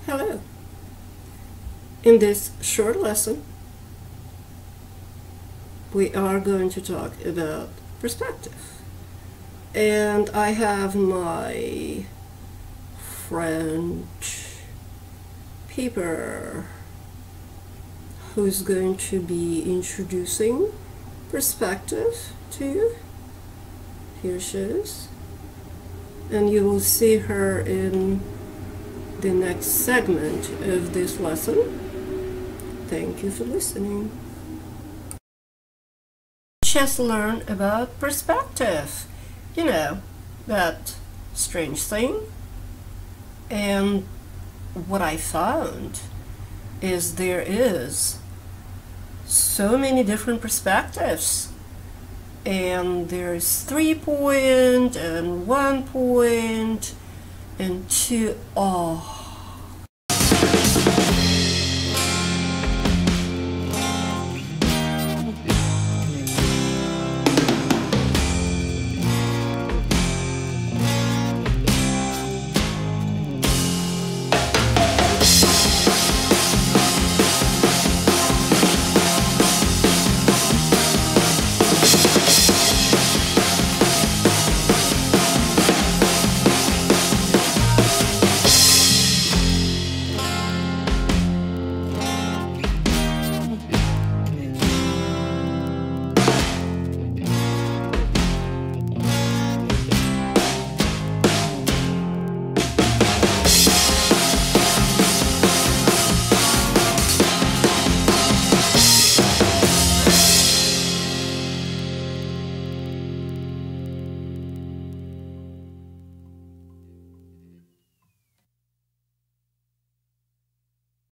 Hello. In this short lesson, we are going to talk about perspective. And I have my friend Piper who's going to be introducing perspective to you. Here she is. And you will see her in the next segment of this lesson. Thank you for listening. Just learn about perspective. You know, that strange thing. And what I found is there is so many different perspectives. And there's 3 point and 1 point and 2. Oh.